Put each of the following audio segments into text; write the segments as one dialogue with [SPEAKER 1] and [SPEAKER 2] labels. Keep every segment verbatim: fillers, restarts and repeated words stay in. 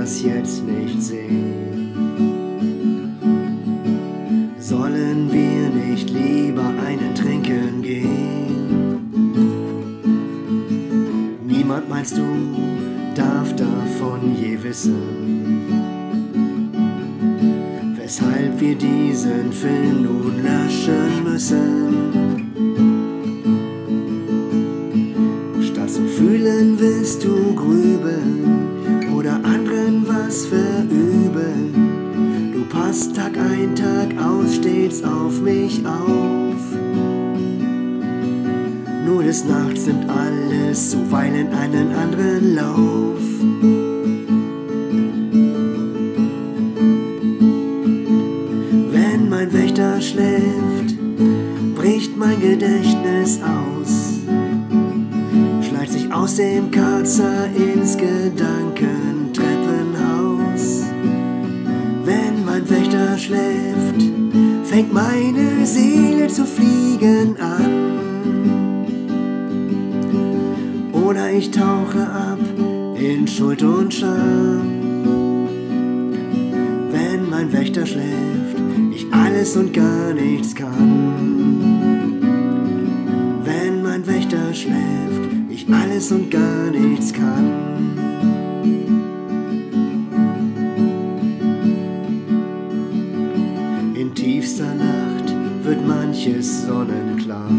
[SPEAKER 1] das jetzt nicht sehen? Sollen wir nicht lieber einen trinken gehen? Niemand, meinst du, darf davon je wissen, weshalb wir diesen Film nun löschen müssen. Statt zu fühlen willst du grübeln oder anderen was verübeln. Du passt Tag ein, Tag aus stets auf mich auf. Nur des Nachts nimmt alles zuweilen einen anderen Lauf. Wenn mein Wächter schläft, bricht mein Gedächtnis aus, schleicht sich aus dem Karzer ins Gedankentreppenhaus. Wenn mein Wächter schläft, fängt meine Seele zu fliegen an. Oder ich tauche ab in Schuld und Scham. Wenn mein Wächter schläft, ich alles und gar nichts kann. Wenn mein Wächter schläft, ich alles und gar nichts kann. In tiefster Nacht wird manches sonnenklar.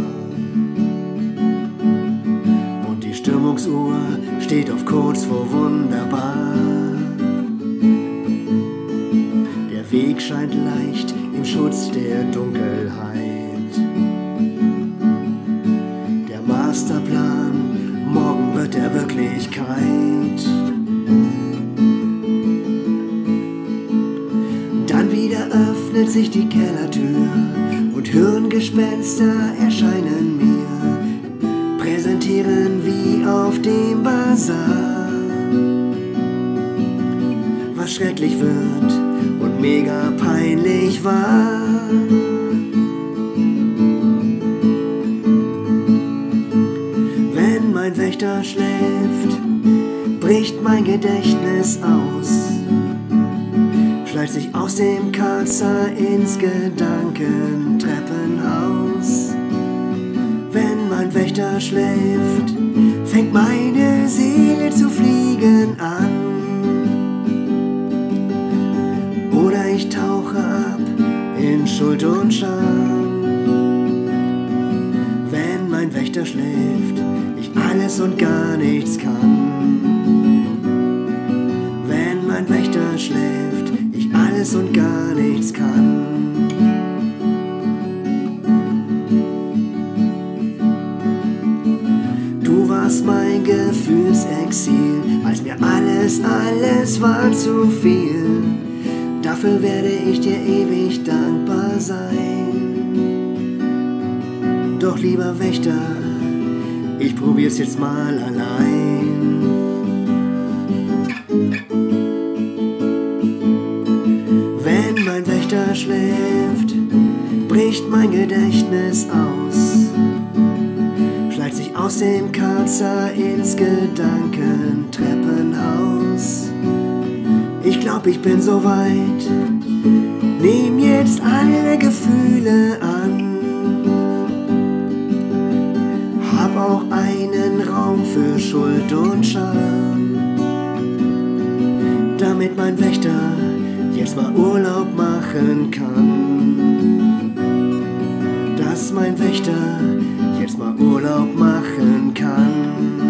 [SPEAKER 1] Die Stimmungsuhr steht auf kurz vor wunderbar. Der Weg scheint leicht im Schutz der Dunkelheit. Der Masterplan, morgen wird er Wirklichkeit. Dann wieder öffnet sich die Kellertür und Hirngespenster erscheinen mir, präsentieren wie auf dem Bazar, was schrecklich wird und mega peinlich war. Wenn mein Wächter schläft, bricht mein Gedächtnis aus, schleicht sich aus dem Karzer ins Gedankentreppenhaus. Wenn mein Wächter schläft, fängt meine Seele zu fliegen an. Oder ich tauche ab in Schuld und Scham. Wenn mein Wächter schläft, ich alles und gar nichts kann. Wenn mein Wächter schläft, ich alles und gar nichts kann. Du warst mein Gefühlsexil, als mir alles, alles war zu viel. Dafür werde ich dir ewig dankbar sein. Doch lieber Wächter, ich probier's jetzt mal allein. Wenn mein Wächter schläft, bricht mein Gedächtnis aus, schleicht sich aus dem Karzer ins Gedankentreppenhaus. Ich glaub, ich bin so weit, nehm jetzt alle Gefühle an, hab auch einen Raum für Schuld und Scham, damit mein Wächter jetzt mal Urlaub machen kann. Dass mein Wächter jetzt mal Urlaub machen kann.